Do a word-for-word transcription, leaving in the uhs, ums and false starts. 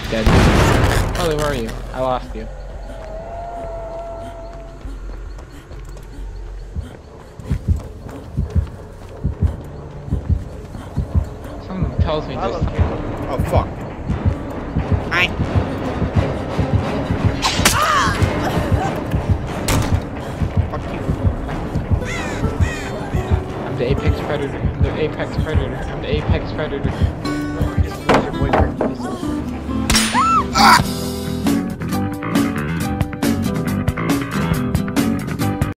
Dead. Charlie, where are you? I lost you. Something tells me just... Oh, fuck. I... Fuck you. I'm the apex predator. I'm the apex predator. I'm the apex predator. Just lose your boyfriend.